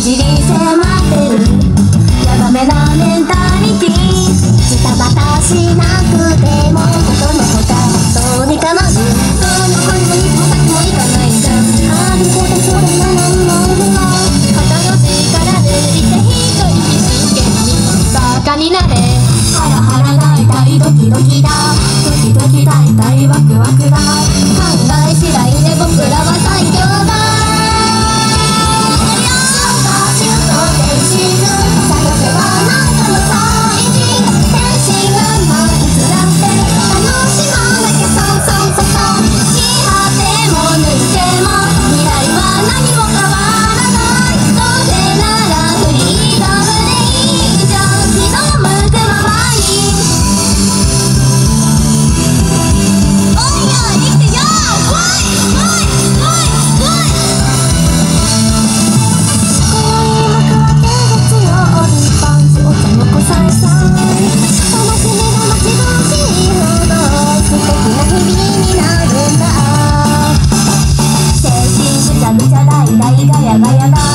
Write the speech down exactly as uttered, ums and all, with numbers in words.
じり迫ってるヤバめなメンタリティジタバタしなくてもことのほかそうにかまずどの子にも一歩先もいかないじゃんあることそれなのもう肩の力抜いて一人真剣にバカになれハラハラ大体ドキドキだドキドキ大体ワクワクだ考え次第で僕らは最強だガヤガヤだ